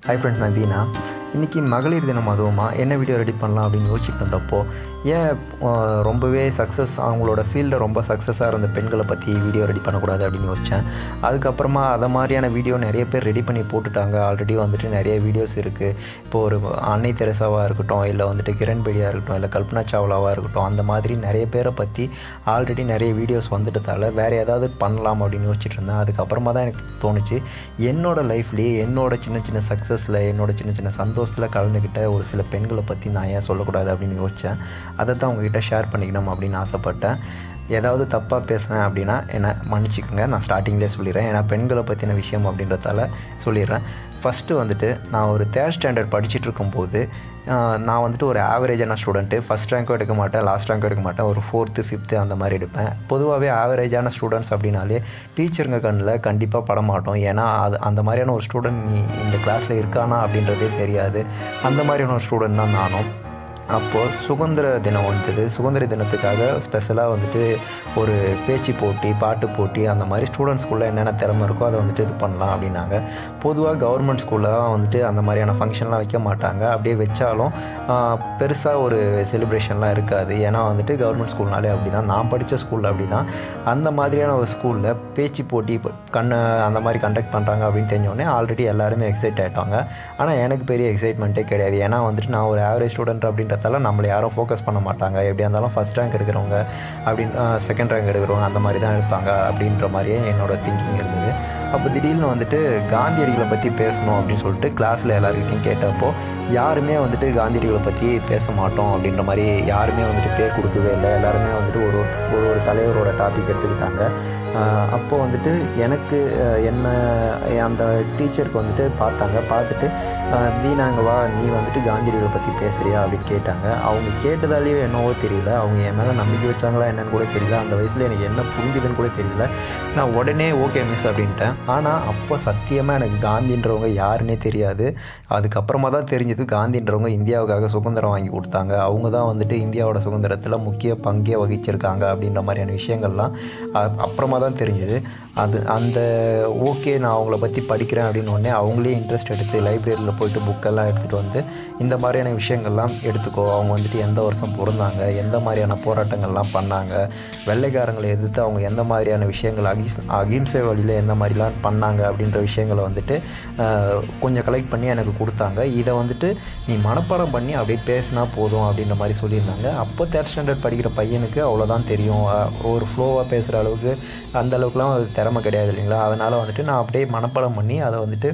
Hi friends, நான் தீனா. இன்றைக்கி மகளிர் தினம் அதுவுமா என்ன வீடியோ ரெடி பண்ணலாம் அப்படின்னு யோசிச்சுட்டு இருந்தப்போ ஏன் ரொம்பவே அவங்களோட ஃபீல்டில் ரொம்ப சக்ஸஸாக இருந்த பெண்களை பற்றி வீடியோ ரெடி பண்ணக்கூடாது அப்படின்னு யோசித்தேன். அதுக்கப்புறமா அதை மாதிரியான வீடியோ நிறைய பேர் ரெடி பண்ணி போட்டுட்டாங்க. ஆல்ரெடி வந்துட்டு நிறைய வீடியோஸ் இருக்குது. இப்போது ஒரு அன்னை தெரசாவாக இருக்கட்டும், இல்லை வந்துட்டு கிரண் பேடியாக இருக்கட்டும், இல்லை கல்பனா சாவ்லாவாக இருக்கட்டும், அந்த மாதிரி நிறைய பேரை பற்றி ஆல்ரெடி நிறைய வீடியோஸ் வந்துட்டதால் வேறு ஏதாவது பண்ணலாம் அப்படின்னு யோசிச்சுட்டு இருந்தேன். அதுக்கப்புறமா தான் எனக்கு தோணுச்சு, என்னோடய லைஃப்லேயே என்னோட சின்ன சின்ன சக்ஸஸில் என்னோட சின்ன சின்ன சந்தோஷத்தில் கலந்துக்கிட்ட ஒரு சில பெண்களை பற்றி நான் ஏன் சொல்லக்கூடாது அப்படின்னு யோசித்தேன். அதை தான் உங்ககிட்ட ஷேர் பண்ணிக்கணும் அப்படின்னு ஆசைப்பட்டேன். ஏதாவது தப்பாக பேசுனேன் அப்படின்னா என்னை மன்னிச்சிக்கோங்க. நான் ஸ்டார்டிங்லேயே சொல்லிடுறேன், ஏன்னா பெண்களை பற்றின விஷயம் அப்படின்றதால சொல்லிடுறேன். ஃபஸ்ட்டு வந்துட்டு நான் ஒரு 3rd ஸ்டாண்டர்ட் படிச்சுட்டு இருக்கும்போது நான் வந்துட்டு ஒரு ஆவரேஜான ஸ்டூடெண்ட்டு. ஃபஸ்ட் ரேங்க்கும் எடுக்க மாட்டேன், லாஸ்ட் ரேங்க்கும் எடுக்க மாட்டேன், ஒரு 4th 5th அந்த மாதிரி எடுப்பேன். பொதுவாகவே ஆவரேஜான ஸ்டூடெண்ட்ஸ் அப்படின்னாலே டீச்சருங்க கண்ணில் கண்டிப்பாக படமாட்டோம். ஏன்னா அந்த மாதிரியான ஒரு ஸ்டூடெண்ட் நீ இந்த கிளாஸில் இருக்கானா அப்படின்றதே தெரியாது. அந்த மாதிரியான ஒரு ஸ்டூடெண்ட் தான் நானும். அப்போது சுதந்திர தினம் வந்தது. சுதந்திர தினத்துக்காக ஸ்பெஷலாக வந்துட்டு ஒரு பேச்சு போட்டி, பாட்டு போட்டி, அந்த மாதிரி ஸ்டூடெண்ட்ஸ் ஸ்கூலில் என்னென்ன திறமை இருக்கோ அதை வந்துட்டு இது பண்ணலாம் அப்படின்னாங்க. பொதுவாக கவர்மெண்ட் ஸ்கூலில் தான் வந்துட்டு அந்த மாதிரியான ஃபங்க்ஷன்லாம் வைக்க மாட்டாங்க. அப்படியே வச்சாலும் பெருசாக ஒரு செலிப்ரேஷன்லாம் இருக்காது. ஏன்னா வந்துட்டு கவர்மெண்ட் ஸ்கூல்னாலே அப்படி தான். நான் படித்த ஸ்கூலில் அப்படி தான். அந்த மாதிரியான ஒரு ஸ்கூலில் பேச்சு போட்டி அந்த மாதிரி கண்டக்ட் பண்ணுறாங்க அப்படின்னு தெரிஞ்சோடனே ஆல்ரெடி எல்லாருமே எக்ஸைட் ஆகிட்டாங்க. ஆனால் எனக்கு பெரிய எக்ஸைட்மெண்ட்டே கிடையாது. ஏன்னா வந்துட்டு நான் ஒரு ஆவரேஜ் ஸ்டூடெண்ட் அப்படின்றதால நம்மளை யாரும் ஃபோக்கஸ் பண்ண மாட்டாங்க. எப்படியா இருந்தாலும் ஃபஸ்ட் ரேங்க் எடுக்கிறவங்க அப்படின்னு செகண்ட் ரேங்க் எடுக்கிறவங்க அந்த மாதிரி தான் எடுப்பாங்க அப்படின்ற மாதிரியே என்னோடய திங்கிங் இருந்தது. அப்போ திடீர்னு வந்துட்டு காந்தியடிகளை பற்றி பேசணும் அப்படின்னு சொல்லிட்டு கிளாஸில் எல்லாருக்கிட்டையும் கேட்டப்போ யாருமே வந்துட்டு காந்தியடிகளை பற்றி பேச மாட்டோம் அப்படின்ற மாதிரி யாருமே வந்துட்டு பேர் கொடுக்கவே இல்லை. எல்லாருமே வந்துட்டு ஒரு தலைவரோட டாபிக் எடுத்துக்கிட்டாங்க. அப்போது வந்துட்டு எனக்கு என்ன அந்த டீச்சருக்கு வந்துட்டு பார்த்துட்டு தீனாங்க வா, நீ வந்துட்டு காந்தியடிகளை பற்றி பேசுகிறியா அப்படின்னு கேட்டாங்க. அவங்க கேட்டதாலேயோ என்னவோ தெரியல, அவங்க என் மேலே நம்பிக்கை வச்சாங்களா என்னன்னு கூட தெரியல. அந்த வயசில் எனக்கு என்ன புரிஞ்சுதுன்னு கூட தெரியல. நான் உடனே ஓகே மிஸ் அப்படின்ட்டேன். ஆனால் அப்போ சத்தியமாக எனக்கு காந்தின்றவங்க யாருன்னே தெரியாது. அதுக்கப்புறமா தான் தெரிஞ்சது காந்தின்றவங்க இந்தியாவுக்காக சுதந்திரம் வாங்கி கொடுத்தாங்க. அவங்க தான் வந்துட்டு இந்தியாவோட சுதந்திரத்தில் முக்கிய பங்கே வகிச்சிருக்காங்க அப்படின்ற மாதிரியான விஷயங்கள்லாம் அப்புறமா தான் தெரிஞ்சுது. அந்த ஓகே நான் அவங்கள பற்றி படிக்கிறேன் அப்படின்னு உடனே அவங்களே இன்ட்ரெஸ்ட் எடுத்து லைப்ரரியில் போய்ட்டு புக்கெல்லாம் எடுத்துகிட்டு வந்து இந்த மாதிரியான விஷயங்கள்லாம் எடுத்துக்கோ, அவங்க வந்துட்டு எந்த வருஷம் பிறந்தாங்க, எந்த மாதிரியான போராட்டங்கள்லாம் பண்ணாங்க, வெள்ளைக்காரங்களை எதிர்த்து அவங்க எந்த மாதிரியான விஷயங்கள் அகிம்சை வழியில் எந்த மாதிரிலாம் பண்ணாங்க அப்படின்ற விஷயங்களை வந்துட்டு கொஞ்சம் கலெக்ட் பண்ணி எனக்கு கொடுத்தாங்க. இதை வந்துட்டு நீ மனப்பாடம் பண்ணி அப்படியே பேசினா போதும் அப்படின்ற மாதிரி சொல்லியிருந்தாங்க. அப்போ 3rd ஸ்டாண்டர்ட் படிக்கிற பையனுக்கு அவ்வளோதான் தெரியும். ஒரு ஃப்ளோவாக பேசுகிற அளவுக்கு அந்த அளவுக்குலாம் அது திறமை கிடையாது இல்லைங்களா. அதனால் வந்துட்டு நான் அப்படியே மனப்பாடம் பண்ணி அதை வந்துட்டு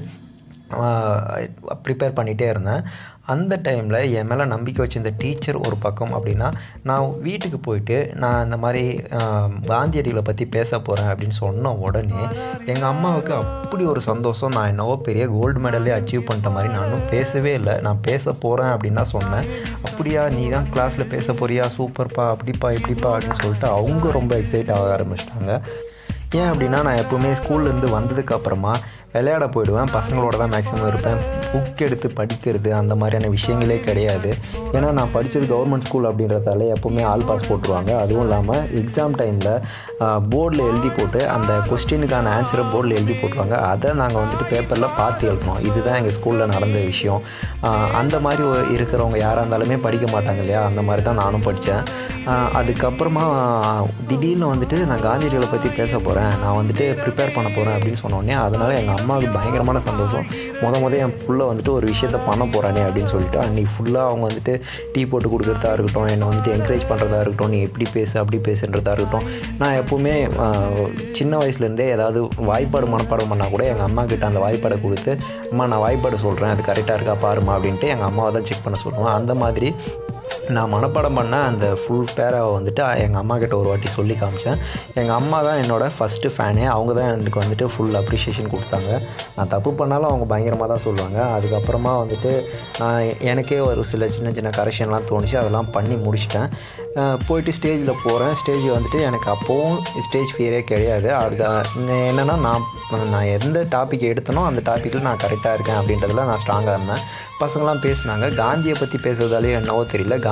ப்ரிப்பேர் பண்ணிகிட்டே இருந்தேன். அந்த டைமில் என் மேலே நம்பிக்கை வச்சிருந்த டீச்சர் ஒரு பக்கம் அப்படின்னா, நான் வீட்டுக்கு போயிட்டு நான் இந்த மாதிரி காந்தியடிகளை பற்றி பேச போகிறேன் அப்படின்னு சொன்ன உடனே எங்கள் அம்மாவுக்கு அப்படி ஒரு சந்தோஷம். நான் என்னவோ பெரிய கோல்டு மெடலே அச்சீவ் பண்ணிட்ட மாதிரி. நானும் பேசவே இல்லை, நான் பேச போகிறேன் அப்படின்னு தான் சொன்னேன். அப்படியா, நீ தான் கிளாஸில் பேச போறியா, சூப்பர்ப்பா, அப்படிப்பா இப்படிப்பா அப்படின்னு சொல்லிட்டு அவங்க ரொம்ப எக்ஸைட் ஆக ஆரம்பிச்சிட்டாங்க. ஏன் அப்படின்னா, நான் எப்போவுமே ஸ்கூல்லேருந்து வந்ததுக்கப்புறமா விளையாட போயிடுவேன். பசங்களோட தான் மேக்ஸிமம் இருப்பேன். புக் எடுத்து படிக்கிறது அந்த மாதிரியான விஷயங்களே கிடையாது. ஏன்னா நான் படித்தது கவர்மெண்ட் ஸ்கூல் அப்படின்றதால எப்போவுமே ஆல் பாஸ் போட்டுருவாங்க. அதுவும் இல்லாமல் எக்ஸாம் டைமில் போர்டில் எழுதி போட்டு அந்த கொஸ்டினுக்கான ஆன்சரை போர்டில் எழுதி போட்டுருவாங்க. அதை நாங்கள் வந்துட்டு பேப்பரில் பார்த்து எழுதணும். இதுதான் எங்கள் ஸ்கூலில் நடந்த விஷயம். அந்த மாதிரி இருக்கிறவங்க யாராக இருந்தாலுமே படிக்க மாட்டாங்க இல்லையா. அந்த மாதிரி தான் நானும் படித்தேன். அதுக்கப்புறமா திடீர்னு வந்துட்டு நான் காந்தியடிகளை பற்றி பேச போகிறேன், நான் வந்துட்டு ப்ரிப்பேர் பண்ண போகிறேன் அப்படின்னு சொன்னோடனே அதனால் எங்கள் அம்மாவுக்கு பயங்கரமான சந்தோஷம். என் புள்ள வந்துட்டு ஒரு விஷயத்த பண்ண போகிறானே அப்படின்னு சொல்லிட்டு அன்றைக்கி ஃபுல்லாக அவங்க வந்துட்டு டீ போட்டு கொடுக்குறதா இருக்கட்டும், என்னை வந்துட்டு என்கரேஜ் பண்ணுறதா இருக்கட்டும், நீ எப்படி பேசு அப்படி பேசுன்றதா இருக்கட்டும். நான் எப்போவுமே சின்ன வயசுலேருந்தே ஏதாவது வாய்ப்பாடு மனப்பாடம் பண்ணால் கூட எங்கள் அம்மா கிட்ட அந்த வாய்ப்பாடை கொடுத்து, அம்மா நான் வாய்ப்பாடு சொல்கிறேன், அது கரெக்டாக இருக்கா பாருமா அப்படின்ட்டு எங்கள் அம்மாவை தான் செக் பண்ண சொல்லுவேன். அந்த மாதிரி நான் மனப்பாடம் பண்ண அந்த ஃபுல் பேராவை வந்துட்டு எங்கள் அம்மா கிட்ட ஒரு வாட்டி சொல்லி காமிச்சேன். எங்கள் அம்மா தான் என்னோடய ஃபஸ்ட்டு ஃபேனே. அவங்க தான் எனக்கு வந்துட்டு ஃபுல் அப்ரிஷியேஷன் கொடுத்தாங்க. நான் தப்பு பண்ணாலும் அவங்க பயங்கரமாக தான் சொல்லுவாங்க. அதுக்கப்புறமா வந்துட்டு எனக்கே ஒரு சில சின்ன சின்ன கரெக்ஷன்லாம் தோணுச்சு. அதெல்லாம் பண்ணி முடிச்சிட்டேன். போயிட்டு ஸ்டேஜில் போகிறேன். ஸ்டேஜ் வந்துட்டு எனக்கு அப்போவும் ஸ்டேஜ் ஃபியரே கிடையாது. அது என்னென்னா நான் எந்த டாபிக் எடுத்தனோ அந்த டாப்பிக்கில் நான் கரெக்டாக இருக்கேன் அப்படின்றதுல நான் ஸ்ட்ராங்காக இருந்தேன். பசங்களாம் பேசினாங்க. காந்தியை பற்றி பேசுகிறதாலே என்னவோ தெரியல,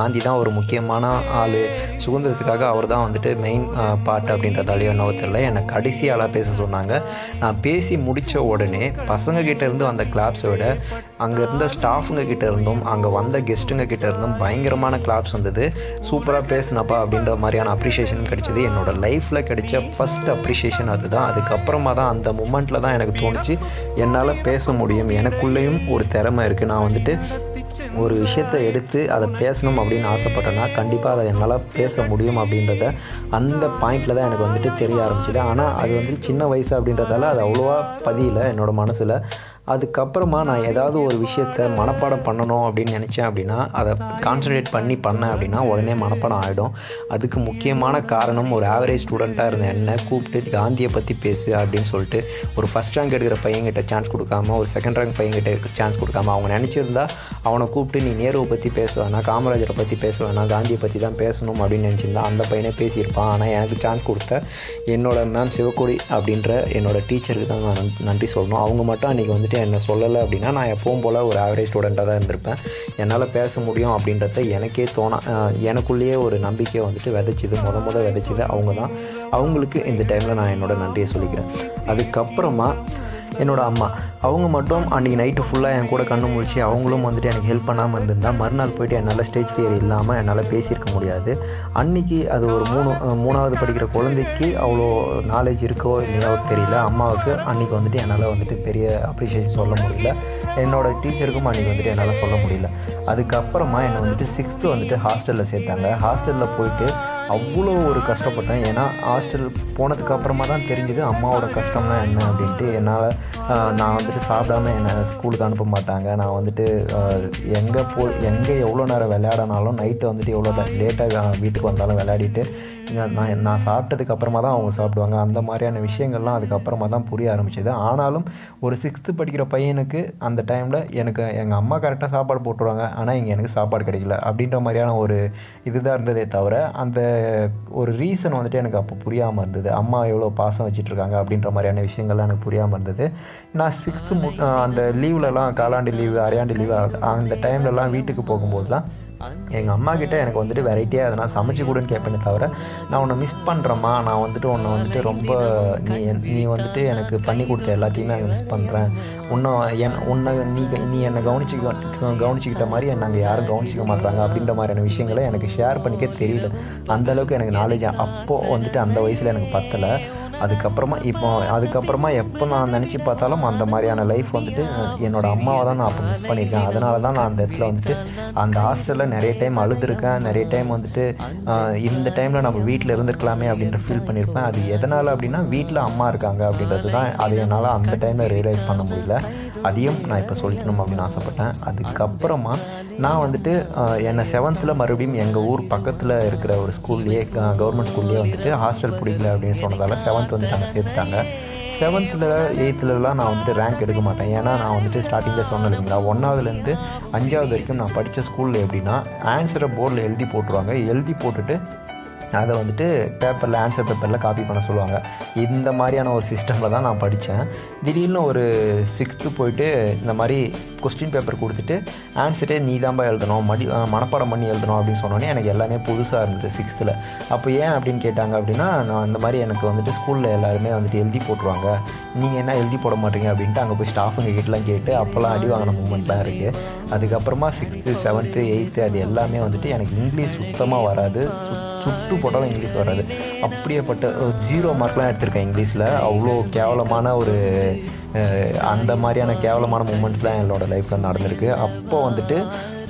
காந்தி தான் ஒரு முக்கியமான ஆள், சுதந்திரத்துக்காக அவர் தான் வந்துட்டு மெயின் பார்ட் அப்படின்றதாலேயோ என்னவோ தெரியல, என்னை கடைசி ஆளாக பேச சொன்னாங்க. நான் பேசி முடித்த உடனே பசங்கக்கிட்ட இருந்து வந்த கிளாப்ஸை விட அங்கே இருந்த ஸ்டாஃபுங்க கிட்ட இருந்தும் அங்கே வந்த கெஸ்ட்டுங்க கிட்ட இருந்தும் பயங்கரமான கிளாப்ஸ் வந்தது. சூப்பராக பேசினப்பா அப்படின்ற மாதிரியான அப்ரிஷியேஷன் கிடைச்சிது. என்னோடய லைஃப்பில் கிடைச்ச ஃபஸ்ட் அப்ரிஷியேஷன் அதுதான். அதுக்கப்புறமா தான் அந்த மூமெண்ட்டில் தான் எனக்கு தோணுச்சு என்னால் பேச முடியும், எனக்குள்ளேயும் ஒரு திறமை இருக்குது, நான் வந்துட்டு ஒரு விஷயத்தை எடுத்து அதை பேசணும் அப்படின்னு ஆசைப்பட்டேன்னா கண்டிப்பாக அதை என்னால் பேச முடியும் அப்படின்றத அந்த பாயிண்டில் தான் எனக்கு வந்துட்டு தெரிய ஆரம்பிச்சிது. ஆனால் அது வந்துட்டு சின்ன வயசு அப்படின்றதால அது அவ்வளோவா பதியல என்னோடய மனசில். அதுக்கப்புறமா நான் ஏதாவது ஒரு விஷயத்தை மனப்பாடம் பண்ணணும் அப்படின்னு நினச்சேன் அப்படின்னா அதை கான்சன்ட்ரேட் பண்ணேன் அப்படின்னா உடனே மனப்பாடம் ஆகிடும். அதுக்கு முக்கியமான காரணம் ஒரு ஆவரேஜ் ஸ்டூடெண்ட்டாக இருந்த என்னை கூப்பிட்டு காந்தியை பற்றி பேசு அப்படின்னு சொல்லிட்டு ஒரு ஃபஸ்ட் ரேங்க் எடுக்கிற பையன்கிட்ட சான்ஸ் கொடுக்காம, ஒரு செகண்ட் ரேங்க் பையன்கிட்ட சான்ஸ் கொடுக்காம, அவங்க நினச்சிருந்தா அவனை கூப்பிட்டு நீ நேருவை பற்றி பேசுவேன்னா, காமராஜரை பற்றி பேசுவேன்னா, காந்தியை பற்றி தான் பேசணும் அப்படின்னு நினச்சிருந்தா அந்த பையனே பேசியிருப்பான். ஆனால் எனக்கு சான்ஸ் கொடுத்த என்னோடய மேம் சிவக்கொடி அப்படின்ற என்னோடய டீச்சருக்கு தான் நான் நன்றி சொல்லணும். அவங்க மட்டும் அன்றைக்கி வந்துட்டு என்ன சொல்லலை அப்படின்னா நான் எப்பவும் போல் ஒரு ஆவரேஜ் ஸ்டூடெண்ட்டாக தான் இருந்திருப்பேன். என்னால் பேச முடியும் அப்படின்றத எனக்கே எனக்குள்ளேயே ஒரு நம்பிக்கையை வந்துட்டு விதைச்சிது, விதைச்சிது அவங்க தான். அவங்களுக்கு இந்த டைமில் நான் என்னோடய நன்றியை சொல்லிக்கிறேன். அதுக்கப்புறமா என்னோடய அம்மா, அவங்க மட்டும் அன்றைக்கி நைட்டு ஃபுல்லாக என் கூட கண்ணு முழிச்சு அவங்களும் வந்துட்டு எனக்கு ஹெல்ப் பண்ணாமல் இருந்திருந்தால் மறுநாள் போய்ட்டு என்னால் ஸ்டேஜ் ஃபியர் இல்லாமல் என்னால் பேசியிருக்க முடியாது. அன்றைக்கி அது ஒரு மூணாவது படிக்கிற குழந்தைக்கு அவ்வளோ நாலேஜ் இருக்கோ இல்லையோ தெரியல. அம்மாவுக்கு அன்றைக்கி வந்துட்டு என்னால் வந்துட்டு பெரிய அப்ரிஷியேஷன் சொல்ல முடியல. என்னோடய டீச்சருக்கும் அன்றைக்கி வந்துட்டு என்னால் சொல்ல முடியல. அதுக்கப்புறமா என்னை வந்துட்டு 6th வந்துட்டு ஹாஸ்டலில் சேர்த்தாங்க. ஹாஸ்டலில் போயிட்டு அவ்வளோ ஒரு கஷ்டப்பட்டேன். ஏன்னா ஹாஸ்டல் போனதுக்கப்புறமா தான் தெரிஞ்சுது அம்மாவோட கஷ்டம்னா என்ன அப்படின்ட்டு. என்னால் நான் வந்துட்டு சாப்பிடாம என்னை ஸ்கூலுக்கு அனுப்ப மாட்டாங்க. நான் வந்துட்டு எங்கே எவ்வளோ நேரம் விளையாடினாலும் நைட்டு வந்துட்டு எவ்வளோ லேட்டாக வீட்டுக்கு வந்தாலும் விளையாடிட்டு நான் சாப்பிட்டதுக்கப்புறமா தான் அவங்க சாப்பிடுவாங்க. அந்த மாதிரியான விஷயங்கள்லாம் அதுக்கப்புறமா தான் புரிய ஆரம்பிச்சிது. ஆனாலும் ஒரு 6th படிக்கிற பையனுக்கு அந்த டைமில் எனக்கு எங்கள் அம்மா கரெக்டாக சாப்பாடு போட்டுருவாங்க, ஆனால் இங்கே எனக்கு சாப்பாடு கிடைக்கல அப்படின்ற மாதிரியான ஒரு இதுதான் இருந்ததே தவிர அந்த ஒரு ரீசன் வந்துட்டு எனக்கு அப்போ புரியாமல் இருந்தது. அம்மா எவ்வளோ பாசம் வச்சிட்ருக்காங்க அப்படின்ற மாதிரியான விஷயங்கள்லாம் எனக்கு புரியாமல் இருந்தது. நான் 6th அந்த லீவ்லலாம், காலாண்டு லீவு, அரையாண்டு லீவு, அந்த டைம்லலாம் வீட்டுக்கு போகும்போதெல்லாம் எங்கள் அம்மா கிட்டே எனக்கு வந்துட்டு வெரைட்டியாக எதனா சமைச்சு கொடுன்னு கேட்பேனே தவிர நான் உன்னை மிஸ் பண்ணுறேம்மா, நான் வந்துட்டு உன்னை வந்துட்டு ரொம்ப நீ வந்துட்டு எனக்கு பண்ணி கொடுத்த எல்லாத்தையுமே எனக்கு மிஸ் பண்ணுறேன், உன்னை நீ என்னை கவனிச்சிக்கிட்ட மாதிரி நாங்கள் யாரும் கவனிச்சிக்க மாட்டாங்க அப்படின்ற மாதிரியான விஷயங்களை எனக்கு ஷேர் பண்ணிக்க தெரியல. அந்தளவுக்கு எனக்கு நாலேஜ் அப்போது வந்துட்டு அந்த வயசில் எனக்கு பத்தலை. அதுக்கப்புறமா எப்போ நான் நினச்சி பார்த்தாலும் அந்த மாதிரியான லைஃப் வந்துட்டு என்னோடய அம்மாவை தான் நான் அப்போ மிஸ் பண்ணியிருக்கேன். அதனால தான் நான் அந்த இடத்துல வந்துட்டு அந்த ஹாஸ்டலில் நிறைய டைம் அழுதுருக்கேன். நிறைய டைம் வந்துட்டு இந்த டைமில் நம்ம வீட்டில் இருந்திருக்கலாமே அப்படின்ற ஃபீல் பண்ணியிருப்பேன். அது எதனால் அப்படின்னா வீட்டில் அம்மா இருக்காங்க அப்படின்றது தான். அது என்னால் அந்த டைமில் ரியலைஸ் பண்ண முடியல. அதையும் நான் இப்போ சொல்லிக்கணும் அப்படின்னு ஆசைப்பட்டேன். அதுக்கப்புறமா நான் வந்துட்டு என்னை 7th மறுபடியும் எங்கள் ஊர் பக்கத்தில் இருக்கிற ஒரு ஸ்கூல்லையே, கவர்மெண்ட் ஸ்கூல்லையே வந்துட்டு ஹாஸ்டல் பிடிக்கல அப்படின்னு சொன்னதால் 7th வந்துட்டு அங்கே சேர்த்துட்டாங்க. 7th 8thலாம் நான் வந்துட்டு ரேங்க் எடுக்க மாட்டேன். ஏன்னா நான் வந்துட்டு ஸ்டார்டிங்கில் சொன்னேன் இல்லைங்களா, 1வதுலேருந்து 5வது வரைக்கும் நான் படித்த ஸ்கூலில் எப்படின்னா ஆன்சரை போர்டில் எழுதி போட்டுருவாங்க. எழுதி போட்டுட்டு அதை வந்துட்டு ஆன்சர் பேப்பரில் காப்பி பண்ண சொல்லுவாங்க. இந்த மாதிரியான ஒரு சிஸ்டமில் தான் நான் படித்தேன். திடீர்னு ஒரு 6th போயிட்டு இந்த மாதிரி கொஸ்டின் பேப்பர் கொடுத்துட்டு ஆன்சரே நீ தான்பா எழுதணும், மனப்பாடம் பண்ணி எழுதணும் அப்படின்னு சொன்னோன்னே எனக்கு எல்லாமே புதுசாக இருந்தது 6th. அப்போ ஏன் அப்படின்னு கேட்டாங்க அப்படின்னா, நான் இந்த மாதிரி எனக்கு வந்துட்டு ஸ்கூலில் எல்லாருமே வந்துட்டு எழுதி போட்டுருவாங்க, நீங்கள் என்ன எழுதி போட மாட்டீங்க அப்படின்ட்டு அங்கே போய் ஸ்டாஃபுங்க கிட்டலாம் கேட்டு அப்போல்லாம் அடி வாங்கின மூமெண்ட்லாம் இருக்குது. அதுக்கப்புறமா 6th 7th 8th அது எல்லாமே வந்துட்டு எனக்கு இங்கிலீஷ் சுத்தமாக வராது. சுட்டு போட்டாலும் இங்கிலீஷ் வராது. அப்படியேப்பட்ட 0 மார்க்லாம் எடுத்திருக்கேன் இங்கிலீஷில். அவ்வளோ கேவலமான ஒரு அந்த மாதிரியான கேவலமான மூமெண்ட்ஸ்லாம் என்னோடய லைஃப்பில் நடந்திருக்கு. அப்போ வந்துட்டு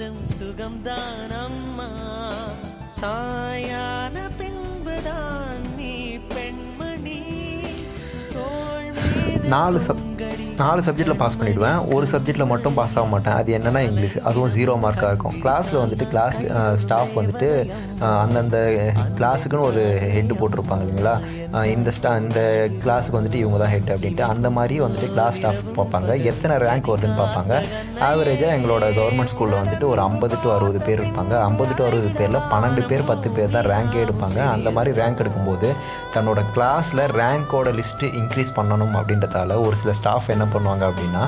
நாலு சப்ஜெக்டில் பாஸ் பண்ணிவிடுவேன். ஒரு சப்ஜெக்டில் மட்டும் பாஸ் ஆக மாட்டேன். அது என்னென்னா இங்கிலீஷ். அதுவும் 0 மார்க்காக இருக்கும். கிளாஸில் வந்துட்டு ஸ்டாஃப் வந்துட்டு அந்தந்த கிளாஸுக்குன்னு ஒரு ஹெட்டு போட்டிருப்பாங்க இல்லைங்களா, இந்த கிளாஸுக்கு வந்துட்டு இவங்க தான் ஹெட் அப்படின்ட்டு. அந்த மாதிரி வந்துட்டு கிளாஸ் ஸ்டாஃப் பார்ப்பாங்க, எத்தனை ரேங்க் வருதுன்னு பார்ப்பாங்க. ஆவரேஜாக எங்களோட கவர்மெண்ட் ஸ்கூலில் வந்துட்டு ஒரு 50 to 60 பேர் இருப்பாங்க. 50 to 60 பேரில் 12 பேர் 10 பேர் தான் ரேங்கே எடுப்பாங்க. அந்த மாதிரி ரேங்க் எடுக்கும்போது தன்னோட கிளாஸில் ரேங்கோட லிஸ்ட்டு இன்க்ரீஸ் பண்ணணும் அப்படின்றதால ஒரு சில ஸ்டாஃப் என்ன பண்ணுவாங்க அப்படின்னா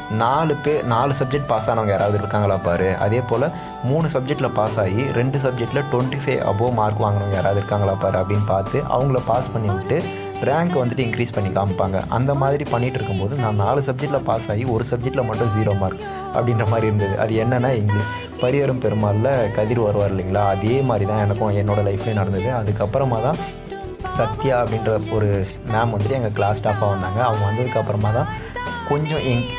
4 சப்ஜெக்ட் பாஸ் ஆனவங்க யாராவது இருக்காங்களா பாரு, அதே போல் 3 சப்ஜெக்டில் பாஸ் ஆகி 2 சப்ஜெக்டில் 25 அபோவ் மார்க் வாங்கினவங்க யாராவது இருக்காங்களா பாரு அப்படின்னு பார்த்து அவங்கள பாஸ் பண்ணி விட்டு ரேங்க் வந்துட்டு இன்க்ரீஸ் பண்ணி காமிப்பாங்க. அந்த மாதிரி பண்ணிகிட்டு இருக்கும்போது நான் 4 சப்ஜெக்டில் பாஸ் ஆகி ஒரு சப்ஜெக்டில் மட்டும் 0 மார்க் அப்படின்ற மாதிரி இருந்தது. அது என்னென்னா இங்கிலீஷ். பரியரும் பெருமாளில் கதிர் வருவார் இல்லைங்களா, அதே மாதிரி தான் எனக்கும் என்னோடய லைஃப்லேயும் நடந்தது. அதுக்கப்புறமா தான் சத்யா அப்படின்ற ஒரு மேம் வந்துட்டு எங்கள் கிளாஸ் ஸ்டாஃபாக வந்தாங்க. அவங்க வந்ததுக்கப்புறமா தான் கொஞ்சம்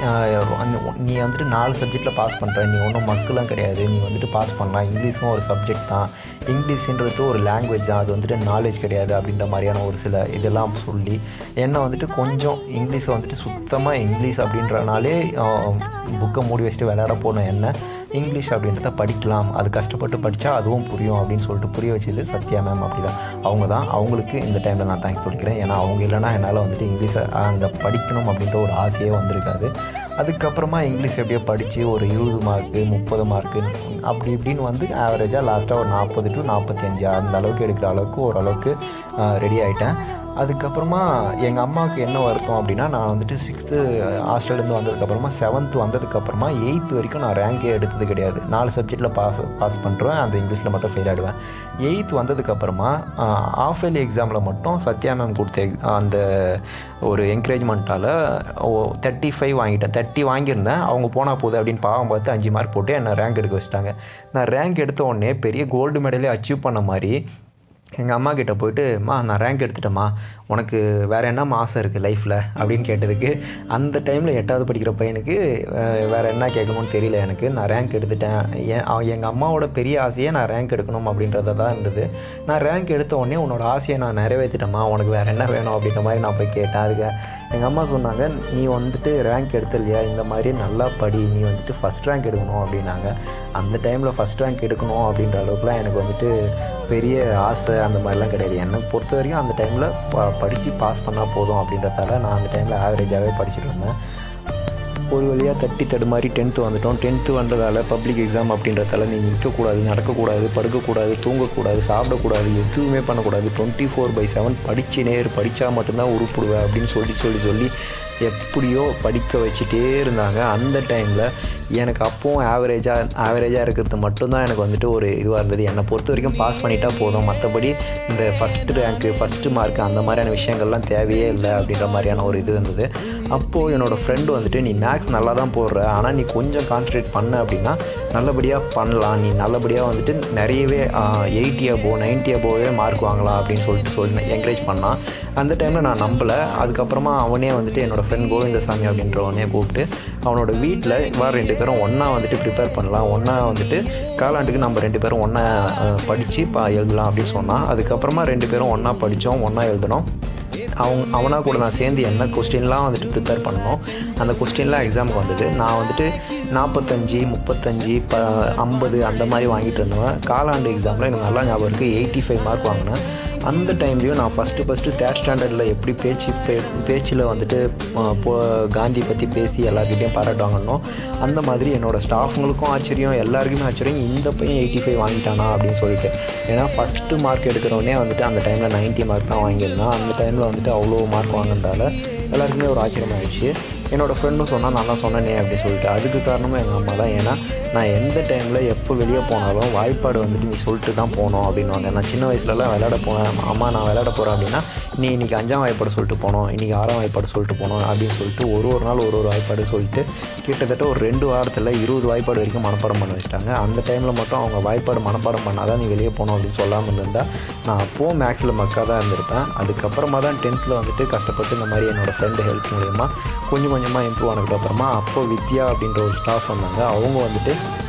நீ வந்துட்டு 4 சப்ஜெக்டில் பாஸ் பண்ணுற, நீ ஒன்றும் மக்களும் கிடையாது, நீ வந்துட்டு பாஸ் பண்ணலாம், இங்கிலீஷும் ஒரு சப்ஜெக்ட் தான், இங்கிலீஷுன்றது ஒரு லாங்குவேஜ் தான், அது வந்துட்டு நாலேஜ் கிடையாது அப்படின்ற மாதிரியான ஒரு சில இதெல்லாம் சொல்லி என்னை வந்துட்டு கொஞ்சம் இங்கிலீஷை வந்துட்டு சுத்தமாக இங்கிலீஷ் அப்படின்றனாலே புக்கை மூடி வச்சுட்டு விளையாட போன என்ன இங்கிலீஷ் அப்படின்றத படிக்கலாம், அது கஷ்டப்பட்டு படித்தா அதுவும் புரியும் அப்படின்னு சொல்லிட்டு புரிய வச்சது சத்யா மேம். அப்படி தான் அவங்க தான். அவங்களுக்கு இந்த டைமில் நான் தேங்க்ஸ் சொல்லிக்கிறேன். ஏன்னா அவங்க இல்லைனா என்னால் வந்துட்டு இங்கிலீஷை அங்கே படிக்கணும் அப்படின்ற ஒரு ஆசையே வந்திருக்காது. அதுக்கப்புறமா இங்கிலீஷ் எப்படியோ படித்து ஒரு 20 மார்க்கு 30 மார்க்கு அப்படி இப்படின்னு வந்து ஆவரேஜாக லாஸ்ட்டாக ஒரு 40 to 45 அந்த அளவுக்கு எடுக்கிற அளவுக்கு ஓரளவுக்கு ரெடி ஆகிட்டேன். அதுக்கப்புறமா எங்கள் அம்மாவுக்கு என்ன வருத்தம் அப்படின்னா, நான் வந்துட்டு 6th ஹாஸ்டல்லேருந்து வந்ததுக்கப்புறமா 7th வந்ததுக்கப்புறமா 8th வரைக்கும் நான் ரேங்கே எடுத்தது கிடையாது. 4 சப்ஜெக்டில் பாஸ் பண்ணுறேன், அந்த இங்கிலீஷில் மட்டும் ஃபெயில் ஆகிடுவேன். 8th வந்ததுக்கப்புறமா ஆஃப் இயர்லி எக்ஸாமில் மட்டும் சத்யா மேம் கொடுத்த அந்த ஒரு என்கரேஜ்மெண்ட்டால் 35 வாங்கிட்டேன். 30 வாங்கியிருந்தேன். அவங்க போனால் போகுது அப்படின்னு பாவம் பார்த்து 5 மார்க் போட்டு என்னை ரேங்க் எடுக்க வச்சுட்டாங்க. நான் ரேங்க் எடுத்த உடனே பெரிய கோல்டு மெடலே அச்சீவ் பண்ண மாதிரி எங்கள் அம்மா கிட்டே போய்ட்டு, நான் ரேங்க் எடுத்துட்டேம்மா, உனக்கு வேறு என்னம்மா ஆசை இருக்குது லைஃப்பில் அப்படின்னு கேட்டதுக்கு, அந்த டைமில் 8வது படிக்கிற பையனுக்கு வேறு என்ன கேட்கணும்னு தெரியல எனக்கு. நான் ரேங்க் எடுத்துட்டேன். எங்கள் அம்மாவோட பெரிய ஆசையே நான் ரேங்க் எடுக்கணும் அப்படின்றத தான் இருந்தது. நான் ரேங்க் எடுத்த உடனே உன்னோட ஆசையை நான் நிறைவேற்றிட்டேம்மா, உனக்கு வேறு என்ன வேணும் அப்படின்ற மாதிரி நான் போய் கேட்டேன். அதுக்கு எங்கள் அம்மா சொன்னாங்க, நீ வந்துட்டு ரேங்க் எடுத்துலையா, இந்த மாதிரி நல்லா படி, நீ வந்துட்டு ஃபஸ்ட் ரேங்க் எடுக்கணும் அப்படின்னாங்க. அந்த டைமில் ஃபஸ்ட் ரேங்க் எடுக்கணும் அப்படின்ற அளவுக்குலாம் எனக்கு வந்துட்டு பெரிய ஆசை அந்த மாதிரிலாம் கிடையாது. என்னை பொறுத்த வரைக்கும் அந்த டைமில் படித்து பாஸ் பண்ணால் போதும் அப்படின்றதால நான் அந்த டைமில் ஆவரேஜாகவே படிச்சுட்டு இருந்தேன். ஒரு வழியாக தட்டி தடுமாறி 10th வந்துட்டோம். 10th வந்ததால் பப்ளிக் எக்ஸாம் அப்படின்றதால நீ நிற்கக்கூடாது, நடக்கக்கூடாது, படுக்கக்கூடாது, தூங்கக்கூடாது, சாப்பிடக்கூடாது, எதுவுமே பண்ணக்கூடாது, 24/7 படித்தா மட்டும்தான் உருப்பிடுவேன் அப்படின்னு சொல்லி எப்படியோ படிக்க வச்சுட்டே இருந்தாங்க. அந்த டைமில் எனக்கு அப்போவும் ஆவரேஜாக இருக்கிறது மட்டும்தான் எனக்கு வந்துட்டு ஒரு இதுவாக இருந்தது. என்னை பொறுத்த வரைக்கும் பாஸ் பண்ணிட்டா போதும், மற்றபடி இந்த ஃபஸ்ட்டு ரேங்க்கு ஃபஸ்ட்டு மார்க்கு அந்த மாதிரியான விஷயங்கள்லாம் தேவையே இல்லை அப்படின்ற மாதிரியான ஒரு இது இருந்தது. அப்போது என்னோடய ஃப்ரெண்டு வந்துட்டு, நீ மேக்ஸ் நல்லா தான் போடுற, ஆனால் நீ கொஞ்சம் கான்சன்ட்ரேட் பண்ண அப்படின்னா நல்லபடியாக பண்ணலாம், நீ நல்லபடியாக வந்துட்டு நிறையவே 80 above 90 above மார்க் வாங்கலாம் அப்படின்னு சொல்லி என்கரேஜ் பண்ணான். அந்த டைமில் நான் நம்பலை. அதுக்கப்புறமா அவனே வந்துட்டு என்னோடய ஃப்ரெண்ட் கோவிந்தசாமி அப்படின்றவனே கூப்பிட்டு அவனோட வீட்டில் 2 பேரும் ஒன்றா வந்துட்டு ப்ரிப்பேர் பண்ணலாம், ஒன்றா வந்துட்டு காலாண்டுக்கு நம்ம 2 பேரும் ஒன்றா படித்து எழுதலாம் அப்படின்னு சொன்னான். அதுக்கப்புறமா 2 பேரும் ஒன்றா படித்தோம், ஒன்றா எழுதினோம். அவனா கூட நான் சேர்ந்து என்ன கொஸ்டின்லாம் வந்துட்டு ப்ரிப்பேர் பண்ணோம், அந்த கொஸ்டின்லாம் எக்ஸாமுக்கு வந்தது. நான் வந்துட்டு 45 35 50 அந்த மாதிரி வாங்கிட்டு இருந்தேன். காலாண்டு எக்ஸாமில் எனக்கு நல்லா ஞாபகம் இருக்குது, 85 மார்க் வாங்கினேன். அந்த டைம்லேயும் நான் ஃபஸ்ட்டு 3rd ஸ்டாண்டர்டில் எப்படி பேச்சில் வந்துட்டு காந்தி பற்றி பேசி எல்லாருக்கிட்டையும் பாராட்டு வாங்கணும், அந்த மாதிரி என்னோடய ஸ்டாஃபுங்களுக்கும் ஆச்சரியம், எல்லாருக்குமே ஆச்சரியம், இந்த பையன் 85 வாங்கிட்டானா அப்படின்னு சொல்லிட்டு. ஏன்னா ஃபஸ்ட்டு மார்க் எடுக்கிறவனே வந்துட்டு அந்த டைமில் 90 மார்க் தான் வாங்கியிருந்தான். அந்த டைமில் வந்துட்டு அவ்வளோ மார்க் வாங்கினதால எல்லாருக்குமே ஒரு ஆச்சரியமாகிடுச்சு. என்னோடய ஃப்ரெண்டும் சொன்னால் நான் தான் சொன்னேனே அப்படின்னு சொல்லிட்டு. அதுக்கு காரணமும் எங்கள் அம்மா தான். ஏன்னா நான் எந்த டைமில் எப்போ வெளியே போனாலும் வாய்ப்பாடு வந்துட்டு நீ சொல்லிட்டு தான் போகணும் அப்படின்வாங்க. நான் சின்ன வயசுலலாம் விளையாட போனேன், அம்மா நான் விளையாட போகிறேன் அப்படின்னா, நீ இன்றைக்கி 5ஆம் வாய்ப்பாடு சொல்லிட்டு போனோம், இன்றைக்கி 6ஆம் வாய்ப்பாடு சொல்லிட்டு போனோம் அப்படின்னு சொல்லிட்டு ஒரு நாள் ஒரு வாய்ப்பாடு சொல்லிட்டு கிட்டத்தட்ட ஒரு 2 வாரத்தில் 20 வாய்ப்பாடு வரைக்கும் மனப்பாடம் பண்ண வச்சுட்டாங்க. அந்த டைமில் மட்டும் அவங்க வாய்ப்பாடு மனப்பாடம் பண்ணாதான் நீ வெளியே போகணும் அப்படின்னு சொல்லாமல் இருந்தால் நான் அப்போது மேக்ஸில் மக்காக தான் இருந்திருப்பேன். அதுக்கப்புறமா தான் 10th வந்துட்டு கஷ்டப்பட்டு இந்த மாதிரி என்னோடய ஃப்ரெண்டு ஹெல்ப் மூலயமா கொஞ்சமாக இம்ப்ரூவ் ஆனதுக்கப்புறமா அப்போது வித்யா அப்படின்ற ஒரு ஸ்டாஃப் வந்தாங்க. அவங்க வந்துட்டு,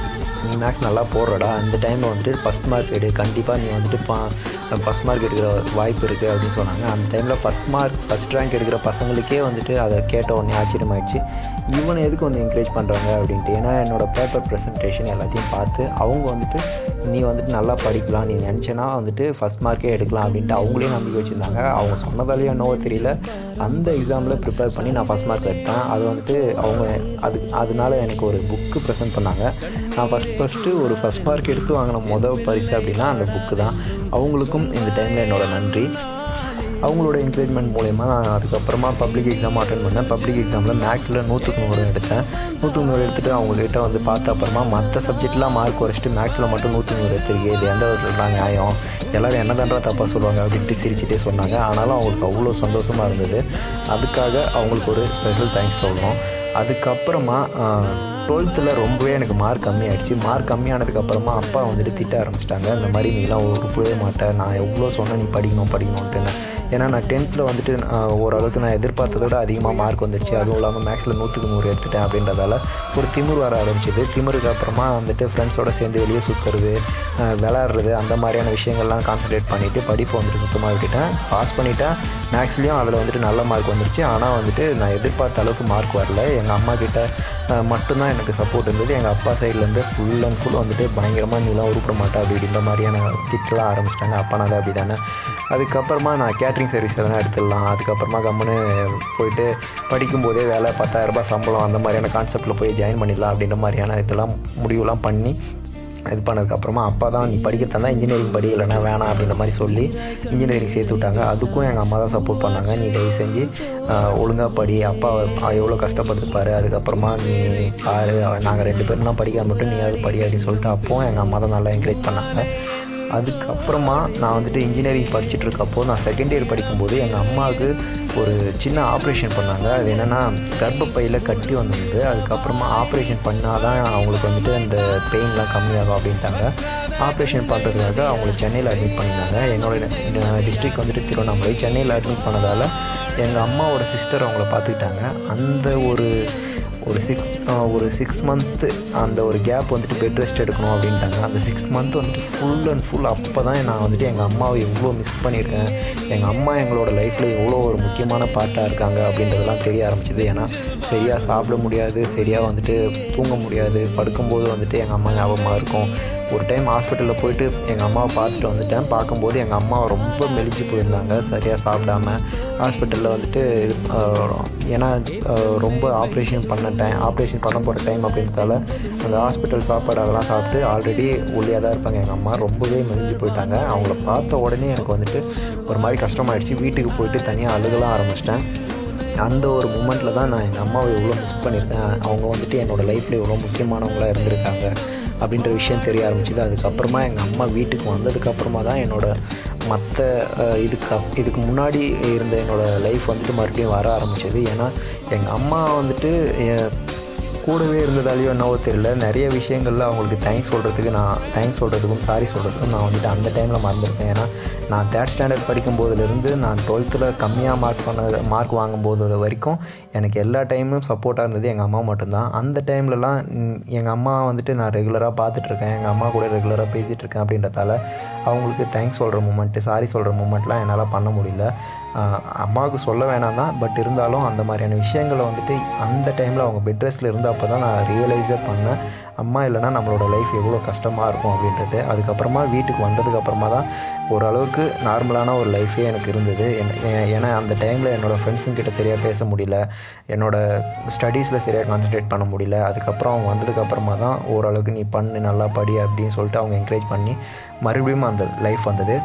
நீ மேக்ஸ் நல்லா போடுறடா, இந்த டைமில் வந்துட்டு ஃபஸ்ட் மார்க் எடு, கண்டிப்பாக நீ வந்துட்டு ஃபஸ்ட் மார்க் எடுக்கிற வாய்ப்பு இருக்குது அப்படின்னு சொன்னாங்க. அந்த டைமில் ஃபஸ்ட் ரேங்க் எடுக்கிற பசங்களுக்கே வந்துட்டு அதை கேட்ட உடனே ஆச்சரியமாயிடுச்சு, இவனை எதுக்கு வந்து என்கரேஜ் பண்ணுறாங்க அப்படின்ட்டு. ஏன்னா என்னோடய பேப்பர் ப்ரெசன்டேஷன் எல்லாத்தையும் பார்த்து அவங்க வந்துட்டு, நீ வந்துட்டு நல்லா படிக்கலாம், நீ நினச்சேன்னா வந்துட்டு ஃபஸ்ட் மார்க்கே எடுக்கலாம் அப்படின்ட்டு அவங்களே நம்பிக்கை வச்சுருந்தாங்க. அவங்க சொன்னதாலேயே என்னவோ தெரியல, அந்த எக்ஸாமில் ப்ரிப்பேர் பண்ணி நான் ஃபஸ்ட் மார்க் எடுத்தேன். அது வந்துட்டு அவங்க அதனால எனக்கு ஒரு புக்கு ப்ரெசென்ட் பண்ணாங்க. நான் ஃபஸ்ட்டு ஒரு ஃபஸ்ட் மார்க் எடுத்து வாங்கின பரிசு அப்படின்னா அந்த புக்கு தான். அவங்களுக்கும் இந்த டைமில் என்னோடய நன்றி. அவங்களோட என்கரேஜ்மெண்ட் மூலயமா நான் அதுக்கப்புறமா பப்ளிக் எக்ஸாம் அட்டென்ட் பண்ணேன். பப்ளிக் எக்ஸாமில் மேக்ஸில் 100க்கு 100 எடுத்தேன். 100க்கு 100 எடுத்துகிட்டு அவங்கக்கிட்ட வந்து பார்த்த அப்புறமா மற்ற சப்ஜெக்ட்லாம் மார்க் குறைச்சிட்டு மேக்ஸில் மட்டும் 100க்கு 100 எடுத்துருக்கு, இது எந்த விதத்தில் நியாயம், எல்லோரும் என்ன தாண்டா தப்பாக சொல்லுவாங்க அப்படின்ட்டு சிரிச்சிட்டே சொன்னாங்க. ஆனாலும் அவங்களுக்கு அவ்வளோ சந்தோஷமாக இருந்தது. அதுக்காக அவங்களுக்கு ஒரு ஸ்பெஷல் தேங்க்ஸ் சொல்லணும். அதுக்கப்புறமா 12th ரொம்பவே எனக்கு மார்க் கம்மியாகிடுச்சு. மார்க் கம்மியானதுக்கப்புறமா அப்பா வந்துட்டு திட்ட ஆரம்பிச்சிட்டாங்க. இந்த மாதிரி நீலாம் உருப்பவே மாட்டேன், நான் எவ்வளோ சொன்னேன் நீ படிக்கணும்ட்டுன்னு. ஏன்னா நான் 10th வந்துட்டு ஓரளவுக்கு நான் எதிர்பார்த்ததை விட அதிகமாக மார்க் வந்துடுச்சு. அதுவும் இல்லாமல் மேக்ஸில் 100க்கு 100 எடுத்துட்டேன் அப்படின்றதால ஒரு திமிர் வர ஆரம்பிச்சிது. திமிருக்கு அப்புறமா வந்துட்டு ஃப்ரெண்ட்ஸோடு சேர்ந்து வெளியே சுற்றுறது, விளையாடுறது, அந்த மாதிரியான விஷயங்கள்லாம் கான்சன்ட்ரேட் பண்ணிவிட்டு படிப்பை வந்துட்டு சுத்தமாக விட்டுட்டேன். பாஸ் பண்ணிவிட்டேன். மேக்ஸ்லேயும் அதில் வந்துட்டு நல்ல மார்க் வந்துடுச்சு. ஆனால் வந்துட்டு நான் எதிர்பார்த்த அளவுக்கு மார்க் வரல. எங்கள் அம்மா கிட்ட மட்டும்தான் எனக்கு சப்போர்ட் இருந்தது. எங்கள் அப்பா சைட்லேருந்து ஃபுல் அண்ட் ஃபுல் வந்துட்டு பயங்கரமாக நீலாம் உருப்பிட மாட்டேன் அப்படி இந்த மாதிரியான திட்டலாம் ஆரம்பிச்சிட்டாங்க. அப்பானால அப்படி தானே. அதுக்கப்புறமா நான் கேட்ரிங் சர்வீஸ் எதனா எடுத்துடலாம், அதுக்கப்புறமா கம்முன்னு போயிட்டு படிக்கும்போதே வேலை 10,000 ரூபாய் சம்பளம் அந்த மாதிரியான கான்செப்டில் போய் ஜாயின் பண்ணிடலாம் அப்படின்ற மாதிரியான இதெல்லாம் முடிவுலாம் பண்ணி இது பண்ணதுக்கப்புறமா அப்பா தான் நீ படிக்கிறதா தான் இன்ஜினியரிங் படி, இல்லைனா வேணாம் அப்படின்ற மாதிரி சொல்லி இன்ஜினியரிங் சேர்த்து விட்டாங்க. அதுக்கும் எங்கள் அம்மா தான் சப்போர்ட் பண்ணாங்க. நீ தயவு செஞ்சு ஒழுங்காக படி, அப்பா எவ்வளோ கஷ்டப்பட்டுப்பார், அதுக்கப்புறமா நீ பாரு, நாங்கள் 2 பேரும் தான் படிக்காம மட்டும் நீ அது படி அப்படின்னு சொல்லிட்டு அப்போவும் எங்கள் அம்மா தான் நல்லா என்கரேஜ் பண்ணாங்க. அதுக்கப்புறமா நான் வந்துட்டு இன்ஜினியரிங் படிச்சுட்டு இருக்கப்போ நான் செகண்ட் இயர் படிக்கும்போது எங்கள் அம்மாவுக்கு ஒரு சின்ன ஆப்ரேஷன் பண்ணாங்க. அது என்னென்னா கர்ப்பப்பையில் கட்டி வந்திருந்தது. அதுக்கப்புறமா ஆப்ரேஷன் பண்ணால் தான் அவங்களுக்கு வந்துட்டு அந்த பெயின்லாம் கம்மியாகும் அப்படின்ட்டாங்க. ஆப்ரேஷன் பண்ணுறதுக்காக அவங்கள சென்னையில் அட்மிட் பண்ணியிருந்தாங்க. என்னோடய டிஸ்ட்ரிக்ட் வந்துட்டு திருவண்ணாமலை. சென்னையில் அட்மிட் பண்ணதால் எங்கள் அம்மாவோட சிஸ்டர் அவங்கள பார்த்துக்கிட்டாங்க. அந்த ஒரு 6 மந்த்து அந்த ஒரு கேப் வந்துட்டு பெட் ரெஸ்ட் எடுக்கணும் அப்படின்ட்டாங்க. அந்த 6 மந்த் வந்துட்டு ஃபுல் அண்ட் ஃபுல் அப்போ தான் நான் வந்துட்டு எங்கள் அம்மாவை எவ்வளோ மிஸ் பண்ணியிருக்கேன், எங்கள் அம்மா எங்களோட லைஃப்பில் எவ்வளோ ஒரு முக்கியமான பார்ட்டாக இருக்காங்க அப்படின்றதெல்லாம் தெரிய ஆரம்பிச்சிது. ஏன்னா சரியாக சாப்பிட முடியாது, சரியாக வந்துட்டு தூங்க முடியாது, படுக்கும்போது வந்துட்டு எங்கள் அம்மா ஞாபகமாக இருக்கும். ஒரு டைம் ஹாஸ்பிட்டலில் போயிட்டு எங்கள் அம்மாவை பார்த்துட்டு வந்துட்டேன். பார்க்கும்போது எங்கள் அம்மா ரொம்ப மெலிஞ்சு போயிருந்தாங்க, சரியாக சாப்பிடாம. ஹாஸ்பிட்டலில் வந்துட்டு ஏன்னா ரொம்ப ஆப்ரேஷன் பண்ண போகிற டைம் அப்படின்றதால அந்த ஹாஸ்பிட்டல் சாப்பாடு அதெல்லாம் சாப்பிட்டு ஆல்ரெடி ஒல்லியாக தான் இருப்பாங்க எங்கள் அம்மா. ரொம்பவே மெலிஞ்சு போயிட்டாங்க. அவங்கள பார்த்த உடனே எனக்கு வந்துட்டு ஒரு மாதிரி கஷ்டமாயிடுச்சு. வீட்டுக்கு போயிட்டு தனியாக அழுகலாம் ஆரம்பிச்சிட்டேன். அந்த ஒரு மூமெண்ட்டில் தான் நான் எங்கள் அம்மாவை எவ்வளோ மிஸ் பண்ணியிருக்கேன், அவங்க வந்துட்டு என்னோடய லைஃப்பில் எவ்வளோ முக்கியமானவங்களாக இருந்திருக்காங்க அப்படின்ற விஷயம் தெரிய ஆரம்பிச்சிது. அதுக்கப்புறமா எங்கள் அம்மா வீட்டுக்கு வந்ததுக்கப்புறமா தான் என்னோடய மற்ற இதுக்கு முன்னாடி இருந்த என்னோடய லைஃப் வந்துட்டு மறுபடியும் வர ஆரம்பிச்சது. ஏன்னா எங்கள் அம்மா வந்துட்டு கூடவே இருந்ததாலேயோ என்னவோ தெரியல, நிறைய விஷயங்களில் அவங்களுக்கு தேங்க்ஸ் சொல்கிறதுக்கும் சாரி சொல்கிறதுக்கும் நான் வந்துட்டு அந்த டைமில் மறந்துருப்பேன். ஏன்னா நான் 3rd ஸ்டாண்டர்ட் படிக்கும்போதுலேருந்து நான் 12th கம்மியாக மார்க் வாங்கும்போது வரைக்கும் எனக்கு எல்லா டைமும் சப்போர்ட்டாக இருந்தது எங்கள் அம்மா மட்டும்தான். அந்த டைம்லலாம் எங்கள் அம்மா வந்துட்டு நான் ரெகுலராக பார்த்துட்ருக்கேன், எங்கள் அம்மா கூட ரெகுலராக பேசிகிட்ருக்கேன் அப்படின்றதால அவங்களுக்கு தேங்க்ஸ் சொல்கிற மூமெண்ட்டு, சாரி சொல்கிற மூமெண்ட்லாம் என்னால் பண்ண முடியல. அம்மாவுக்கு சொல்ல வேணாம் தான், பட் இருந்தாலும் அந்த மாதிரியான விஷயங்களை வந்துட்டு அந்த டைமில் அவங்க பெட் ரெஸ்ட்டில் இருந்த அப்போ தான் நான் ரியலைஸே பண்ணேன், அம்மா இல்லைனா நம்மளோட லைஃப் எவ்வளோ கஷ்டமாக இருக்கும் அப்படின்றது. அதுக்கப்புறமா வீட்டுக்கு வந்ததுக்கப்புறமா தான் ஓரளவுக்கு நார்மலான ஒரு லைஃபே எனக்கு இருந்தது. ஏன்னா அந்த டைமில் என்னோடய ஃப்ரெண்ட்ஸுங்கிட்ட சரியாக பேச முடியல, என்னோடய ஸ்டடீஸில் சரியாக கான்சன்ட்ரேட் பண்ண முடியல. அதுக்கப்புறம் அவங்க வந்ததுக்கப்புறமா தான் ஓரளவுக்கு நீ பண்ணு, நல்லா படி அப்படின்னு சொல்லிட்டு அவங்க என்கரேஜ் பண்ணி மறுபடியும் அந்த லைஃப் வந்தது.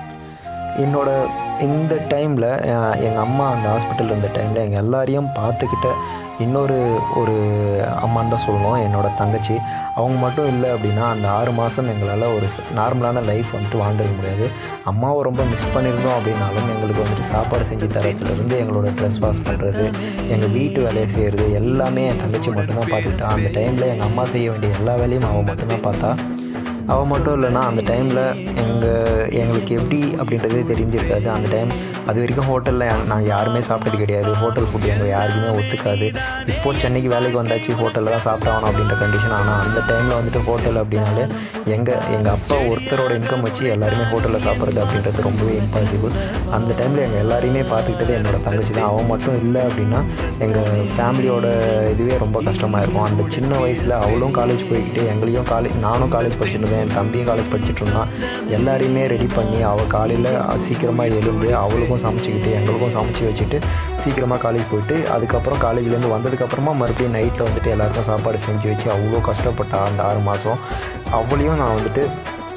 இந்த டைமில் எங்கள் அம்மா அந்த ஹாஸ்பிட்டலில் இருந்த டைமில் எங்கள் எல்லாரையும் பார்த்துக்கிட்ட ஒரு அம்மான்னு தான் சொல்லணும், என்னோடய தங்கச்சி. அவங்க மட்டும் இல்லை அப்படின்னா அந்த 6 மாதம் எங்களால் ஒரு நார்மலான லைஃப் வந்துட்டு வாழ்ந்துட முடியாது. அம்மாவை ரொம்ப மிஸ் பண்ணியிருந்தோம் அப்படின்னாலும் எங்களுக்கு வந்துட்டு சாப்பாடு செஞ்சு தரத்துலேருந்து எங்களோட ட்ரெஸ் வாஷ் பண்ணுறது, எங்கள் வீட்டு வேலையை செய்கிறது எல்லாமே என் தங்கச்சி மட்டும்தான் பார்த்துக்கிட்டா. அந்த டைமில் எங்கள் அம்மா செய்ய வேண்டிய எல்லா வேலையும் அவள் மட்டும்தான் பார்த்தா. அவள் மட்டும் இல்லைனா அந்த டைமில் எங்களுக்கு எப்படி அப்படின்றதே தெரிஞ்சிருக்காது. அந்த டைம் அது வரைக்கும் ஹோட்டலில் நாங்கள் யாருமே சாப்பிட்டது கிடையாது. ஹோட்டல் ஃபுட் எங்களுக்கு யாருக்குமே ஒத்துக்காது. இப்போது சென்னைக்கு வேலைக்கு வந்தாச்சு, ஹோட்டலில் தான் சாப்பிட்டாகணும் அப்படின்ற கண்டிஷன். ஆனால் அந்த டைமில் வந்துட்டு ஹோட்டல் அப்படின்னாலே எங்கள் அப்பா ஒருத்தரோட இன்கம் வச்சு எல்லாருமே ஹோட்டலில் சாப்பிட்றது அப்படின்றது ரொம்பவே இம்பாசிபிள். அந்த டைமில் எங்கள் எல்லாரையுமே பார்த்துக்கிட்டது என்னோடய தங்கச்சி தான். அவன் மட்டும் இல்லை அப்படின்னா எங்கள் ஃபேமிலியோட இதுவே ரொம்ப கஷ்டமாக இருக்கும். அந்த சின்ன வயசில் அவளும் காலேஜ் போய்கிட்டு நானும் காலேஜ் படிச்சுட்டு என் தம்பியும் காலேஜ் படிச்சுட்டு இருந்தான். எல்லாரையுமே ரெடி பண்ணி அவள் காலையில் சீக்கிரமாக எழுந்து அவளுக்கும் சமைச்சிக்கிட்டு எங்களுக்கும் சமைச்சி வச்சுட்டு சீக்கிரமாக காலேஜ் போயிட்டு அதுக்கப்புறம் காலேஜ்லேருந்து வந்ததுக்கப்புறமா மறுபடியும் நைட்டில் வந்துட்டு எல்லாருக்கும் சாப்பாடு செஞ்சு வச்சு அவ்வளோ கஷ்டப்பட்டா அந்த 6 மாதம். அவளையும் நான் வந்துட்டு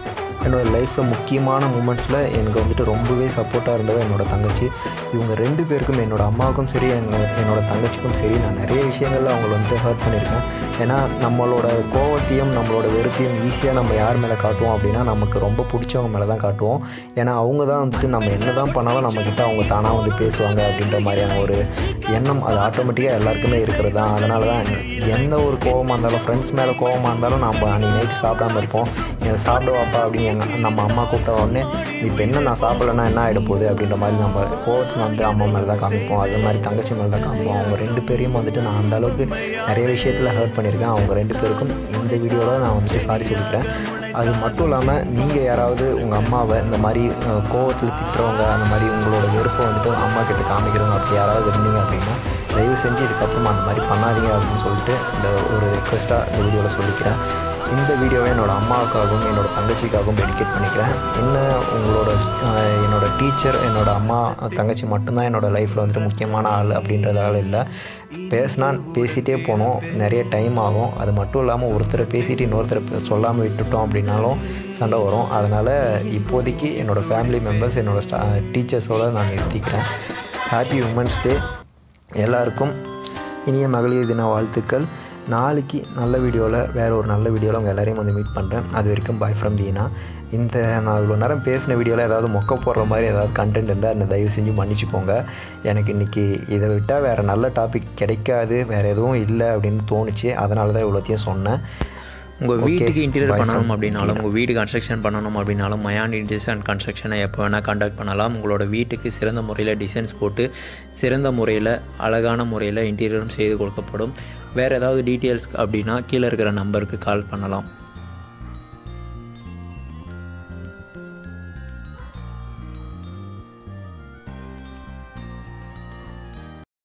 என்னோடய லைஃப்பில் முக்கியமான மூமெண்ட்ஸில் எனக்கு வந்துட்டு ரொம்பவே சப்போர்ட்டாக இருந்தவ என்னோடய தங்கச்சி. இவங்க 2 பேருக்கும், என்னோடய அம்மாவுக்கும் சரி என்னோடய தங்கச்சிக்கும் சரி, நான் நிறைய விஷயங்களில் அவங்கள வந்துட்டு ஹர்ட் பண்ணியிருக்கேன். ஏன்னா நம்மளோட கோவத்தையும் நம்மளோட வெறுப்பையும் ஈஸியாக நம்ம யார் மேலே காட்டுவோம் அப்படின்னா நமக்கு ரொம்ப பிடிச்சவங்க மேலே தான் காட்டுவோம். ஏன்னா அவங்க தான் வந்துட்டு நம்ம என்ன தான் பண்ணாலும் நம்மக்கிட்ட அவங்க தானாக வந்து பேசுவாங்க அப்படின்ற மாதிரியான ஒரு எண்ணம் அது ஆட்டோமேட்டிக்காக எல்லாருக்குமே இருக்கிறது தான். அதனால தான் எந்த ஒரு கோவமாக இருந்தாலும், ஃப்ரெண்ட்ஸ் மேலே கோவமாக இருந்தாலும் நம்ம அன்றைக்கி நைட்டு சாப்பிடாமல் இருப்போம். சாப்பிடுவாப்பா அப்படின்னு நம்ம அம்மா கூப்பிட்ட உடனே இப்போ என்ன நான் சாப்பிட்லன்னா என்ன ஆகிட போகுது அப்படின்ற மாதிரி நம்ம கோவத்தில் வந்து அம்மா மேலே தான் காமிப்போம். அது மாதிரி தங்கச்சி மேலே தான் காமிப்போம். அவங்க 2 பேரையும் வந்துட்டு நான் அந்தளவுக்கு நிறைய விஷயத்தில் ஹர்ட் பண்ணியிருக்கேன். அவங்க 2 பேருக்கும் இந்த வீடியோவில் நான் வந்துட்டு சாரி சொல்லிக்கிறேன். அது மட்டும் இல்லாமல் நீங்கள் யாராவது உங்கள் அம்மாவை இந்த மாதிரி கோவத்தில் திட்டுறவங்க, அந்த மாதிரி உங்களோட வெறுப்பை வந்துட்டு அம்மா கிட்ட காமிக்கிறவங்க அப்படி யாராவது இருந்தீங்க அப்படின்னா தயவு செஞ்சு இதுக்கப்புறமா அந்த மாதிரி பண்ணாதீங்க அப்படின்னு சொல்லிட்டு இந்த ஒரு ரிக்வெஸ்ட்டாக இந்த வீடியோவில் சொல்லிக்கிறேன். இந்த வீடியோவை என்னோடய அம்மாவுக்காகவும் என்னோடய தங்கச்சிக்காகவும் டெடிகேட் பண்ணிக்கிறேன். என்னோடய டீச்சர், என்னோடய அம்மா தங்கச்சி மட்டும்தான் என்னோடய லைஃப்பில் வந்துட்டு முக்கியமான ஆள் அப்படின்றதால இல்லை. பேசிகிட்டே போனோம், நிறைய டைம் ஆகும். அது மட்டும் இல்லாமல் ஒருத்தரை பேசிட்டு இன்னொருத்தரை சொல்லாமல் விட்டுட்டோம் அப்படின்னாலும் சண்டை வரும். அதனால் இப்போதைக்கு என்னோடய ஃபேமிலி மெம்பர்ஸ், என்னோடய டீச்சர்ஸோடு நான் நிறுத்திக்கிறேன். ஹாப்பி உமன்ஸ் டே எல்லாருக்கும். இனிய மகளிர் தின வாழ்த்துக்கள். நாளைக்கு நல்ல வீடியோவில், வேறு ஒரு நல்ல வீடியோவில் உங்கள் எல்லோரையும் வந்து மீட் பண்ணுறேன். அது வரைக்கும் பாய் ஃப்ரம் தீனா. நான் இவ்வளோ நேரம் பேசின வீடியோவில் ஏதாவது மொக்க போடுற மாதிரி ஏதாவது கண்டென்ட் இருந்தால் என்னை தயவு செஞ்சு மன்னிச்சுக்கோங்க. எனக்கு இன்றைக்கி இதை விட்டால் வேறு நல்ல டாபிக் கிடைக்காது, வேறு எதுவும் இல்லை அப்படின்னு தோணுச்சு. அதனால தான் இவ்வளோத்தையும் சொன்னேன். உங்கள் வீட்டுக்கு இன்டீரியர் பண்ணணும் அப்படின்னாலும், உங்கள் வீடு கன்ஸ்ட்ரக்ஷன் பண்ணணும் அப்படின்னாலும் மயாண்ட் இன்டீரியர்ஸ் அண்ட் கன்ஸ்ட்ரக்ஷனை எப்போ வேணால் கான்டாக்ட் பண்ணலாம். உங்களோட வீட்டுக்கு சிறந்த முறையில் டிசைன்ஸ் போட்டு சிறந்த முறையில் அழகான முறையில் இன்டீரியரும் செய்து கொடுக்கப்படும். வேறு ஏதாவது டீட்டெயில்ஸ் அப்படின்னா கீழே இருக்கிற நம்பருக்கு கால் பண்ணலாம்.